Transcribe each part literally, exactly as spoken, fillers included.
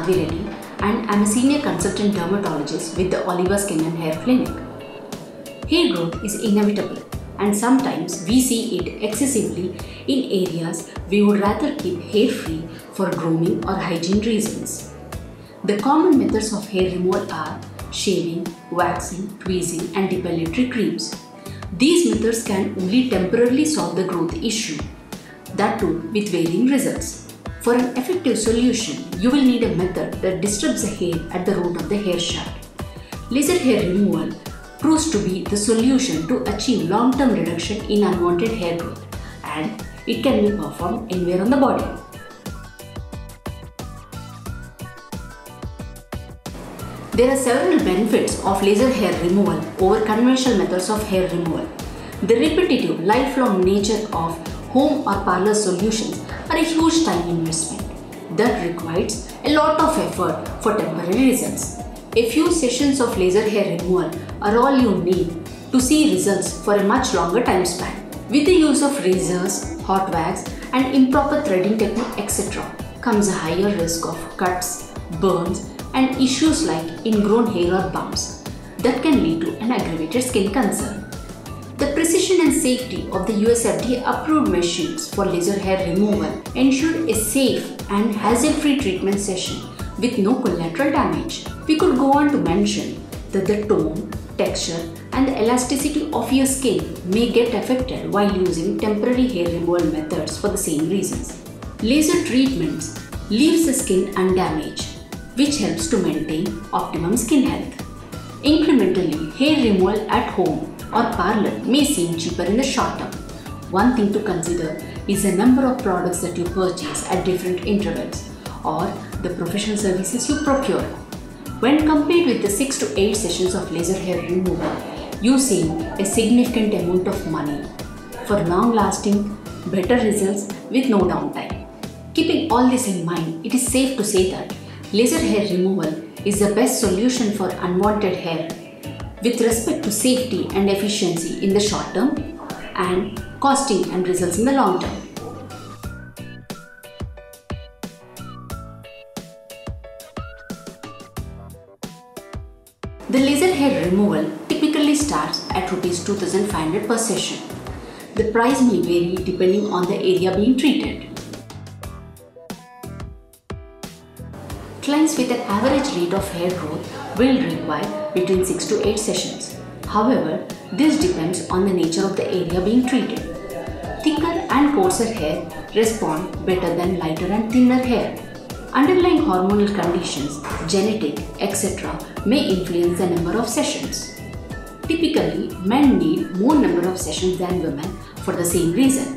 Reddy and I'm a senior consultant dermatologist with the Oliva Skin and Hair Clinic. Hair growth is inevitable and sometimes we see it excessively in areas we would rather keep hair free for grooming or hygiene reasons. The common methods of hair removal are shaving, waxing, tweezing and depilatory creams. These methods can only temporarily solve the growth issue, that too with varying results. For an effective solution, you will need a method that disturbs the hair at the root of the hair shaft. Laser hair removal proves to be the solution to achieve long-term reduction in unwanted hair growth, and it can be performed anywhere on the body. There are several benefits of laser hair removal over conventional methods of hair removal. The repetitive, lifelong nature of home or parlor solutions are a huge time investment that requires a lot of effort for temporary results. A few sessions of laser hair removal are all you need to see results for a much longer time span. With the use of razors, hot wax and improper threading technique et cetera comes a higher risk of cuts, burns and issues like ingrown hair or bumps that can lead to an aggravated skin concern. The precision and safety of the U S F D A approved machines for laser hair removal ensure a safe and hassle-free treatment session with no collateral damage. We could go on to mention that the tone, texture and the elasticity of your skin may get affected while using temporary hair removal methods for the same reasons. Laser treatments leaves the skin undamaged, which helps to maintain optimum skin health. Incrementally, hair removal at home or parlor may seem cheaper in the short term. One thing to consider is the number of products that you purchase at different intervals or the professional services you procure. When compared with the six to eight sessions of laser hair removal, you save a significant amount of money for long-lasting, better results with no downtime. Keeping all this in mind, it is safe to say that laser hair removal is the best solution for unwanted hair with respect to safety and efficiency in the short term and costing and results in the long term. The laser hair removal typically starts at rupees two thousand five hundred per session. The price may vary depending on the area being treated. Clients with an average rate of hair growth will require between six to eight sessions. However, this depends on the nature of the area being treated. Thicker and coarser hair respond better than lighter and thinner hair. Underlying hormonal conditions, genetic, et cetera may influence the number of sessions. Typically, men need more number of sessions than women for the same reason.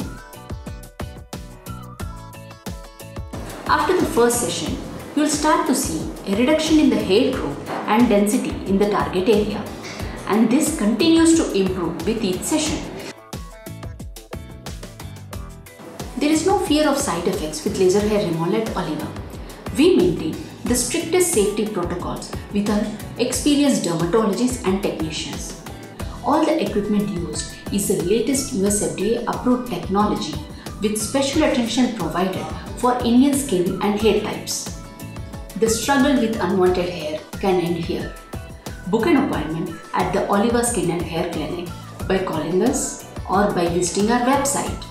After the first session, you will start to see a reduction in the hair growth and density in the target area, and this continues to improve with each session. There is no fear of side effects with laser hair removal at Oliva. We maintain the strictest safety protocols with our experienced dermatologists and technicians. All the equipment used is the latest U S F D A approved technology with special attention provided for Indian skin and hair types. The struggle with unwanted hair can end here. Book an appointment at the Oliva Skin and Hair Clinic by calling us or by visiting our website.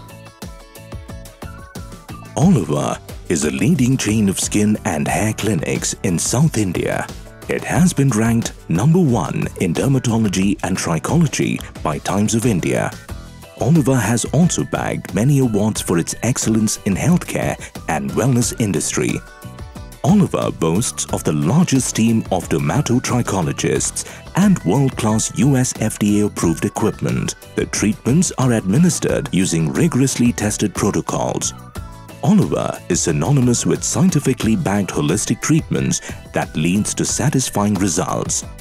Oliva is a leading chain of skin and hair clinics in South India. It has been ranked number one in dermatology and trichology by Times of India. Oliva has also bagged many awards for its excellence in healthcare and wellness industry. Oliva boasts of the largest team of dermatotrichologists and world-class U S F D A-approved equipment. The treatments are administered using rigorously tested protocols. Oliva is synonymous with scientifically backed holistic treatments that leads to satisfying results.